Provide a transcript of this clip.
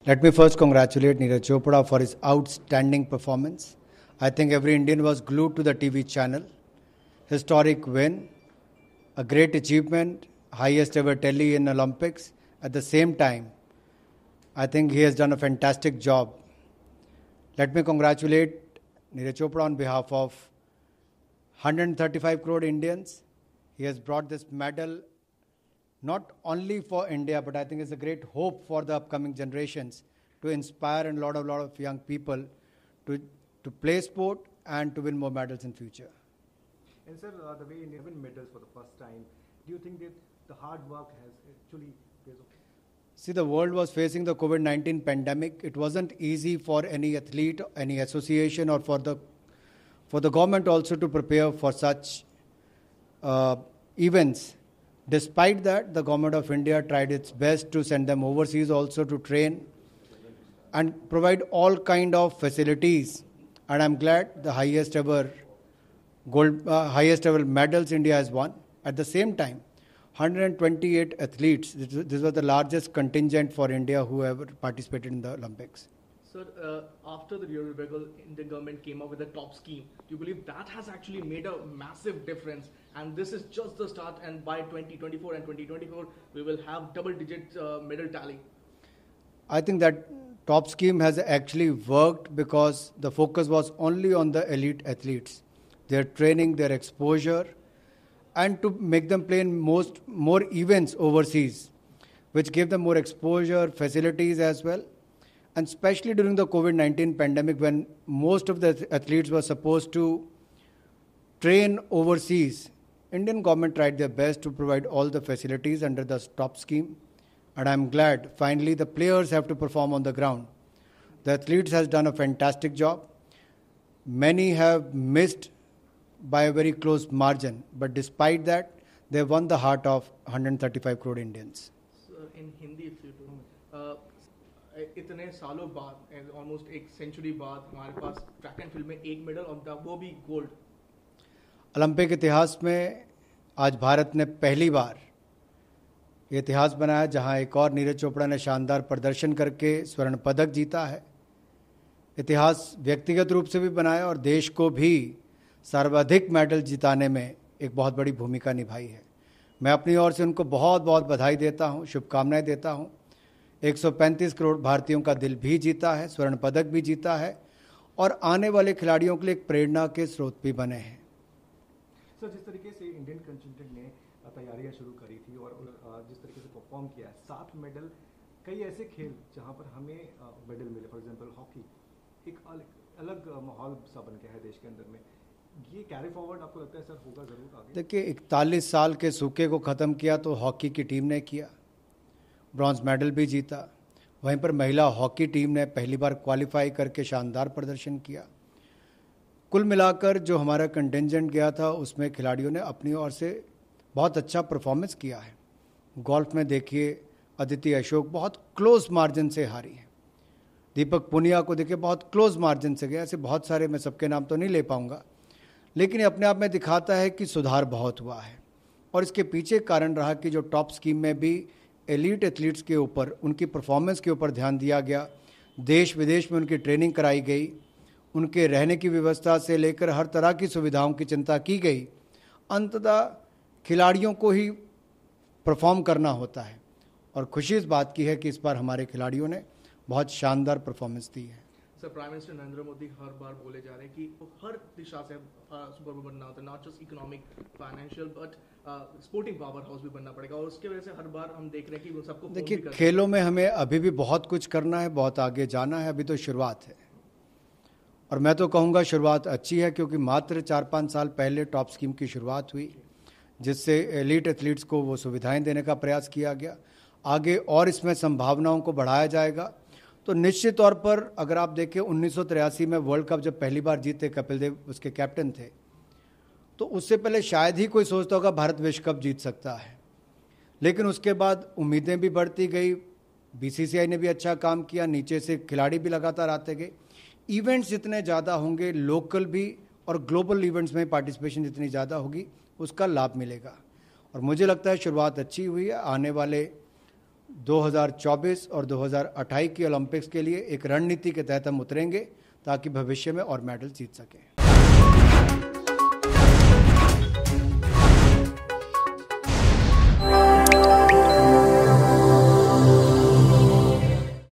Let me first congratulate Neeraj Chopra for his outstanding performance. I think every Indian was glued to the TV channel. Historic win, a great achievement, highest ever tally in Olympics. At the same time, I think he has done a fantastic job. Let me congratulate Neeraj Chopra on behalf of 135 crore Indians. He has brought this medal not only for India, but I think it's a great hope for the upcoming generations to inspire a lot of young people to play sport and to win more medals in future. And sir, the way India win medals for the first time, do you think that the hard work has actually pays off? See, the world was facing the COVID-19 pandemic. It wasn't easy for any athlete, any association, or for the government also to prepare for such events. Despite that, the government of India tried its best to send them overseas also to train and provide all kind of facilities. And I'm glad the highest ever medals India has won. At the same time, 128 athletes. This was the largest contingent for India who ever participated in the Olympics. Sir, after the Rio Olympics, Indian government came up with a top scheme. Do you believe that has actually made a massive difference? And this is just the start, and by 2024 and 2024, we will have double-digit medal tally. I think that top scheme has actually worked because the focus was only on the elite athletes, their training, their exposure, and to make them play in more events overseas, which gave them more exposure, facilities as well. And especially during the COVID-19 pandemic, when most of the athletes were supposed to train overseas, Indian government tried their best to provide all the facilities under the top scheme. And I'm glad finally the players have to perform on the ground. The athletes has done a fantastic job. Many have missed by a very close margin, but despite that, they won the heart of 135 crore Indians. So in Hindi, if you do, इतने सालों बाद almost एक century बाद हमारे पास track and field में एक medal और वो भी गोल्ड. ओलंपिक इतिहास में आज भारत ने पहली बार ये इतिहास बनाया जहां एक और नीरज चोपड़ा ने शानदार प्रदर्शन करके स्वर्ण पदक जीता है. इतिहास व्यक्तिगत रूप से भी बनाया और देश को भी सर्वाधिक मेडल जिताने में एक बहुत बड़ी भूमिका निभाई है. मैं अपनी ओर से उनको बहुत बहुत बधाई देता हूं, शुभकामनाएं देता हूं. 135 करोड़ भारतीयों का दिल भी जीता है, स्वर्ण पदक भी जीता है और आने वाले खिलाड़ियों के लिए एक प्रेरणा के स्रोत भी बने हैं. सर, जिस तरीके से इंडियन कंटिजेंट ने तैयारियां शुरू करी थी और जिस तरीके से परफॉर्म किया है, 7 मेडल, कई ऐसे खेल जहां पर हमें मेडल मिले, फॉर एग्जांपल हॉकी, एक अलग माहौल सा बन गया है देश के अंदर में. ये कैरी फॉरवर्ड आपको लगता है सर होगा जरूर आगे? देखिए, 41 साल के सूखे को ख़त्म किया तो हॉकी की टीम ने किया, ब्रॉन्ज मेडल भी जीता. वहीं पर महिला हॉकी टीम ने पहली बार क्वालिफाई करके शानदार प्रदर्शन किया. कुल मिलाकर जो हमारा कंटिंजेंट गया था उसमें खिलाड़ियों ने अपनी ओर से बहुत अच्छा परफॉर्मेंस किया है. गोल्फ में देखिए, अदिति अशोक बहुत क्लोज मार्जिन से हारी है. दीपक पुनिया को देखिए बहुत क्लोज मार्जिन से गया. ऐसे बहुत सारे, मैं सबके नाम तो नहीं ले पाऊंगा, लेकिन ये अपने आप में दिखाता है कि सुधार बहुत हुआ है. और इसके पीछे कारण रहा कि जो टॉप स्कीम में भी एलीट एथलीट्स के ऊपर, उनकी परफॉर्मेंस के ऊपर ध्यान दिया गया. देश विदेश में उनकी ट्रेनिंग कराई गई, उनके रहने की व्यवस्था से लेकर हर तरह की सुविधाओं की चिंता की गई. अंततः खिलाड़ियों को ही परफॉर्म करना होता है और खुशी इस बात की है कि इस बार हमारे खिलाड़ियों ने बहुत शानदार परफॉर्मेंस दी है. Sir, prime minister Narendra Modi हर बार बोले जा रहे हैं कि हर दिशा से सुपर बनना होता है, not just economic, financial, but sporting power house भी बनना पड़ेगा. और उसके वजह से हर बार हम देख रहे हैं कि वो सबको देखिए, खेलों में हमें अभी भी बहुत कुछ करना है, बहुत आगे जाना है. अभी तो शुरुआत है और मैं तो कहूँगा शुरुआत अच्छी है, क्योंकि मात्र 4-5 साल पहले टॉप स्कीम की शुरुआत हुई, जिससे एलीट एथलीट्स को वो सुविधाएं देने का प्रयास किया गया. आगे और इसमें संभावनाओं को बढ़ाया जाएगा. तो निश्चित तौर पर अगर आप देखें, 1983 में वर्ल्ड कप जब पहली बार जीते, कपिल देव उसके कैप्टन थे, तो उससे पहले शायद ही कोई सोचता होगा भारत विश्व कप जीत सकता है. लेकिन उसके बाद उम्मीदें भी बढ़ती गई, बीसीसीआई ने भी अच्छा काम किया, नीचे से खिलाड़ी भी लगातार आते गए. इवेंट्स जितने ज़्यादा होंगे, लोकल भी और ग्लोबल इवेंट्स में पार्टिसिपेशन जितनी ज़्यादा होगी, उसका लाभ मिलेगा. और मुझे लगता है शुरुआत अच्छी हुई है. आने वाले 2024 और 2028 की ओलंपिक्स के लिए एक रणनीति के तहत हम उतरेंगे ताकि भविष्य में और मेडल जीत सकें।